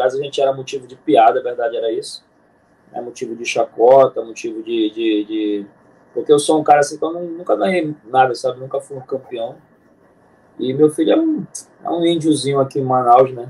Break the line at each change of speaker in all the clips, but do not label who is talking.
atrás a gente era motivo de piada, a verdade era isso. É motivo de chacota, motivo de... Porque eu sou um cara assim que eu nunca ganhei nada, sabe? Nunca fui um campeão. E meu filho é um índiozinho aqui em Manaus, né?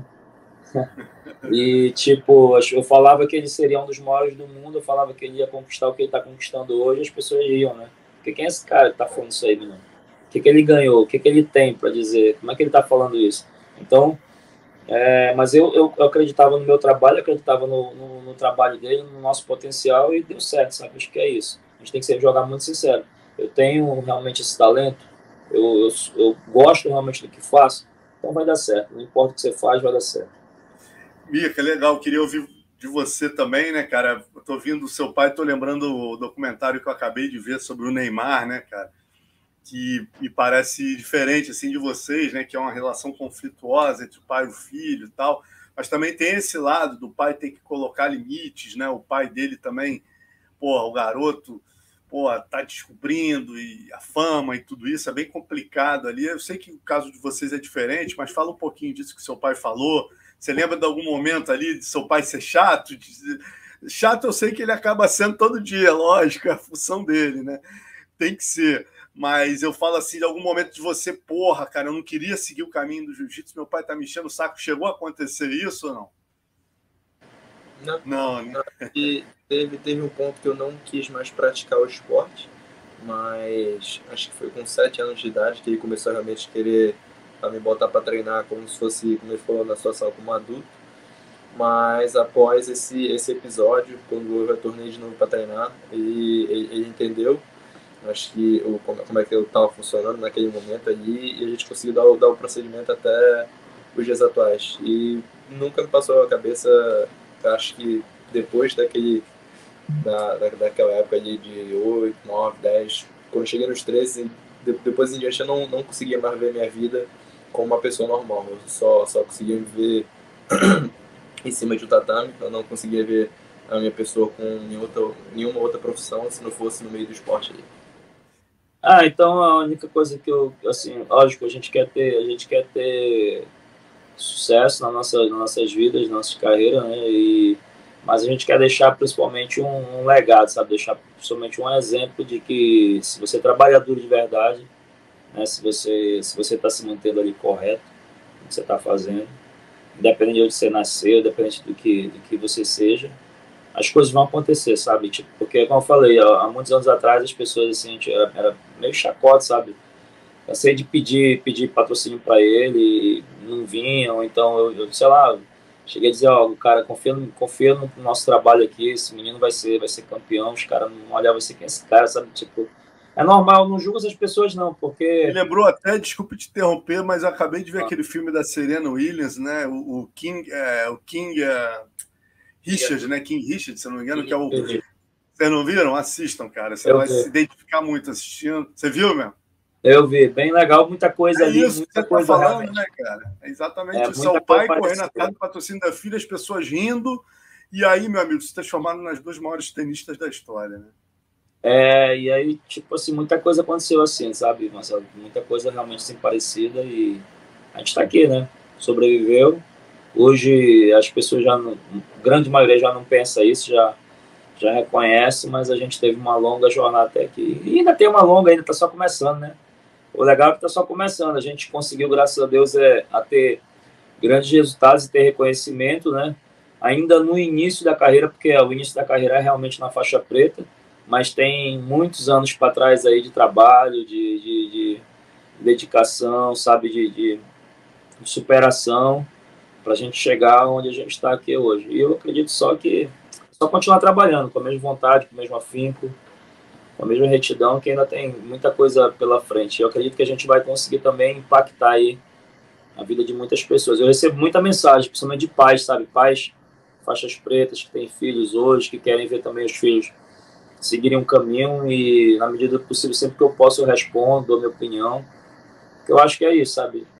E, tipo, eu falava que ele seria um dos maiores do mundo, eu falava que ele ia conquistar o que ele tá conquistando hoje, as pessoas riam, né? Porque quem é esse cara que tá falando isso aí, menino? O que ele ganhou? O que ele tem para dizer? Como é que ele tá falando isso? Então, mas eu acreditava no meu trabalho, acreditava no trabalho dele, no nosso potencial e deu certo, sabe? Acho que é isso. A gente tem que sempre jogar muito sincero. Eu tenho realmente esse talento, eu gosto realmente do que faço, então vai dar certo. Não importa o que você faz, vai dar certo.
Mica, legal. Queria ouvir de você também, né, cara? Eu tô ouvindo o seu pai, tô lembrando o documentário que eu acabei de ver sobre o Neymar, né, cara? Que me parece diferente, assim, de vocês, né? Que é uma relação conflituosa entre o pai e o filho e tal. Mas também tem esse lado do pai ter que colocar limites, né? O pai dele também, porra, o garoto, porra, tá descobrindo e a fama e tudo isso é bem complicado ali. Eu sei que o caso de vocês é diferente, mas fala um pouquinho disso que seu pai falou. Você lembra de algum momento ali de seu pai ser chato? Chato eu sei que ele acaba sendo todo dia, lógico, é a função dele, né? Tem que ser. Mas eu falo assim, de algum momento de você, porra, cara, eu não queria seguir o caminho do jiu-jitsu, meu pai tá me enchendo o saco. Chegou a acontecer isso ou não?
Não,
Não, né?
não. E teve um ponto que eu não quis mais praticar o esporte, mas acho que foi com 7 anos de idade que ele começou a realmente querer me botar para treinar como se fosse, como ele falou, na situação como adulto. Mas após esse episódio, quando eu retornei de novo para treinar, ele entendeu, acho que como é que eu estava funcionando naquele momento ali, e a gente conseguiu dar o procedimento até os dias atuais. E nunca me passou a cabeça, acho que depois daquela época ali de 8, 9, 10, quando eu cheguei nos 13, depois em diante eu não conseguia mais ver minha vida como uma pessoa normal. Eu só conseguia me ver em cima de um tatame, eu não conseguia ver a minha pessoa com nenhuma outra profissão se não fosse no meio do esporte ali.
Então a única coisa que assim, lógico, a gente quer ter sucesso nas nossas vidas, nas nossas carreiras, né? Mas a gente quer deixar principalmente um legado, sabe? Deixar principalmente um exemplo de que se você trabalha duro de verdade, né? Se você está se mantendo ali correto, no que você está fazendo, independente de onde você nasceu, independente do que você seja, as coisas vão acontecer, sabe? Tipo, porque, como eu falei, há muitos anos atrás as pessoas, assim, era meio chacota, sabe? Cansei de pedir patrocínio para ele, e não vinham, então sei lá, cheguei a dizer, ó, cara, confia no nosso trabalho aqui, esse menino vai ser campeão, os caras não olhavam assim, quem é esse cara, sabe? Tipo, é normal, não julgo essas pessoas não,
Me
porque...
lembrou até, desculpe te interromper, mas eu acabei de ver aquele filme da Serena Williams, né? O King, Richard, né? King Richard, se não me engano, que é o. Vocês não viram? Assistam, cara. Você
Eu
vai se
vi,
identificar muito assistindo. Você viu, mesmo?
eu vi, bem legal, muita coisa
É
ali,
isso que você
muita
está
coisa
falando, né,
realmente,
cara? É exatamente isso. É
muita
o
coisa
pai correndo atrás
parecida.
do patrocínio da filha, as pessoas rindo, e aí, meu amigo, se transformaram nas duas maiores tenistas da história, né?
E aí, tipo assim, muita coisa aconteceu assim, sabe, Marcelo? Muita coisa realmente assim parecida e a gente tá aqui, né? Sobreviveu. Hoje as pessoas a grande maioria já não pensa isso, já reconhece, mas a gente teve uma longa jornada até aqui. E ainda tem uma longa, ainda tá só começando, né? O legal é que tá só começando. A gente conseguiu, graças a Deus, a ter grandes resultados e ter reconhecimento, né? Ainda no início da carreira, porque o início da carreira é realmente na faixa preta, mas tem muitos anos para trás aí de trabalho, de dedicação, sabe, de superação para a gente chegar onde a gente está aqui hoje. E eu acredito só continuar trabalhando com a mesma vontade, com o mesmo afinco, com a mesma retidão, que ainda tem muita coisa pela frente. Eu acredito que a gente vai conseguir também impactar aí a vida de muitas pessoas. Eu recebo muita mensagem, principalmente de pais, sabe? Pais, faixas pretas, que têm filhos hoje, que querem ver também os filhos seguirem um caminho e, na medida do possível, sempre que eu posso, eu respondo, dou minha opinião. Eu acho que é isso, sabe?